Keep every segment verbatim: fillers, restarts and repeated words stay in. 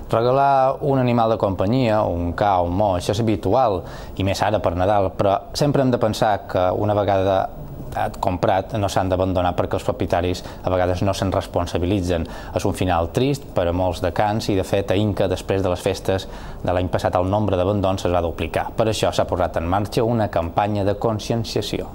Regalar un animal de companyia, un ca o un mo, això és habitual, i més ara per Nadal, però sempre hem de pensar que una vegada comprat no s'han d'abandonar perquè els propietaris a vegades no se'n responsabilitzen. És un final trist per a molts de cans i, de fet, a Inca, després de les festes de l'any passat, el nombre d'abandons es va duplicar. Per això s'ha posat en marxa una campanya de conscienciació.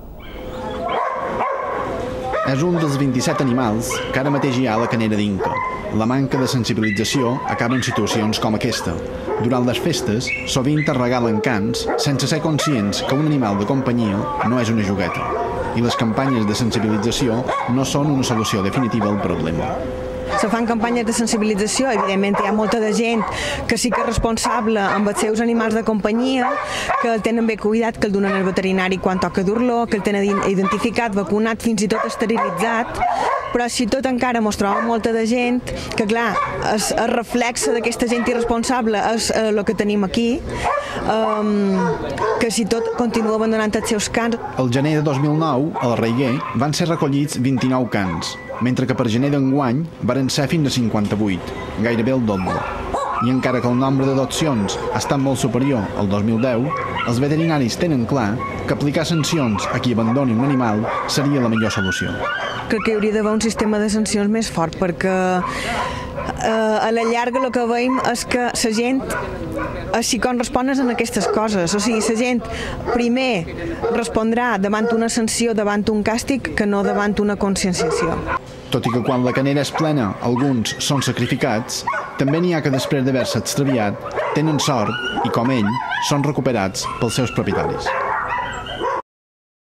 És un dels vint-i-set animals que ara mateix hi ha a la canera d'Inca. La manca de sensibilització acaba en situacions com aquesta. Durant les festes, sovint es regalen cans sense ser conscients que un animal de companyia no és una jogueta. I les campanyes de sensibilització no són una solució definitiva al problema. Se fan campanyes de sensibilització, evidentment hi ha molta de gent que sí que és responsable amb els seus animals de companyia, que el tenen bé cuidat, que el donen al veterinari quan toca dur-lo, que el tenen identificat, vacunat, fins i tot esterilitzat, però si tot encara mos trobem molta de gent que, clar, es, es reflexa d'aquesta gent irresponsable és eh, el que tenim aquí, eh, que si tot continua abandonant els seus cans. El gener de dos mil nou, al Reiguer, van ser recollits vint-i-nou cans, mentre que per gener d'enguany varen ser fins a cinquanta-vuit, gairebé el doble. I encara que el nombre d'adopcions ha estat molt superior al dos mil deu, els veterinaris tenen clar que aplicar sancions a qui abandoni un animal seria la millor solució. Crec que hi hauria d'haver un sistema de sancions més fort, perquè eh, a la llarga el que veiem és que la gent així com respones en aquestes coses. O sigui, la gent primer respondrà davant una sanció, davant un càstig, que no davant una conscienciació. Tot i que quan la canera és plena alguns són sacrificats, també n'hi ha que després d'haver-se extraviat tenen sort i, com ell, són recuperats pels seus propietaris.